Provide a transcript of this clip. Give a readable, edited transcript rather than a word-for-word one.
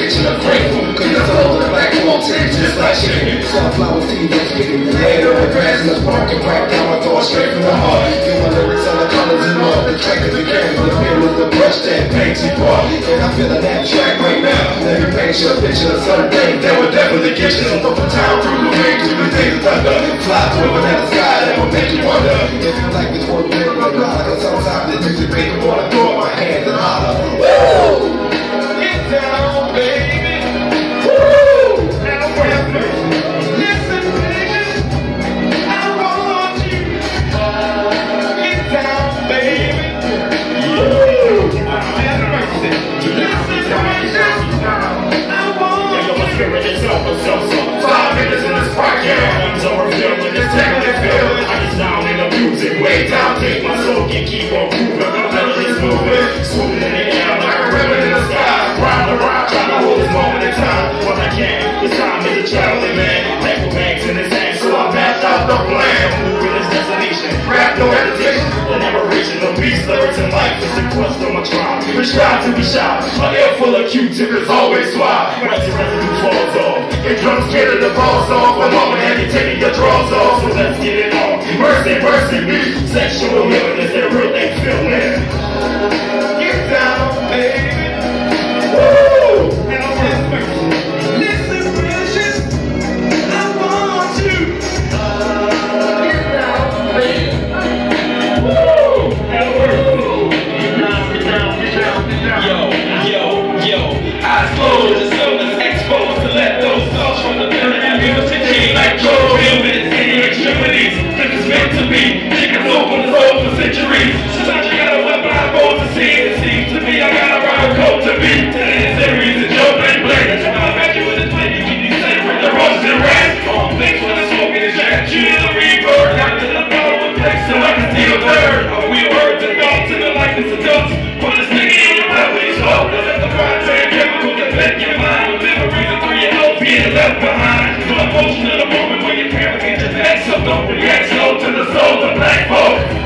picture of grateful, cause that's all the black won't take just like chicken. Sunflower seeds and spitting, laid on the grass in the park and crack down my thoughts straight from the heart. Give my lyrics all the colors and all, the track is the canvas, the pen is the brush that paints you part. And I'm feeling that track right now. Let me paint you a picture of some things that will definitely get you. So from town through the rain to the days of thunder, fly to a banana sky that will make you wonder if you like this one bit like God. Cause sometimes this music make me wanna throw up my hands and holler. Woo! Get down, baby. Woo! Now where's me? Listen, baby. I want you. Get down, baby. Woo! Have mercy. Listen, baby. I want you. Yo, my spirit is so. 5 minutes in this park, yeah. I'm so revealing this technical feeling. I get down in the music, way down deep. My soul can keep on moving. The melody's moving, swooping in the air like a ribbon in the sky. Round and round, trying to hold this moment in time. When I can, this time is a traveling man. Paper bags in his hand, so I mapped out the plan. Moving his destination, rap no hesitation. The narration of beats, lyrics, and life is the quest of my tribe. We strive to be shy. My ear full of Q-tip is always suave. Once the residue falls off, your drums get the balls off. A moment and you're taking your drawers off. So let's get it on. Mercy me. Sexual healing is that real thing feeling. Get down, baby. Woo! Listen, precious. I want you. Get down, baby. Woo! Yo. Eyes closed, the sun is exposed to let those thoughts from the belly of music keep like gold. Feelings in your extremities. This is meant to be. Chickens open the soul for centuries. Sometimes you gotta wear blindfolds to see. It seems to me I gotta ride a coat to be. Today's series is your blade. That's why I met you with this play. You keep these safe with the roses and rats. All things when the smoke is jacked. You need a rebirth. Got to the bottom of place so I can see a bird. Are we words and thoughts in the likeness of adults? Put this nigga in your mouth when he's old. Let the fire take chemical to affect your mind. Memories of 3-year-olds being left behind. The emotion of the moment when your parents get your back. So don't react slow to the soul of black folk.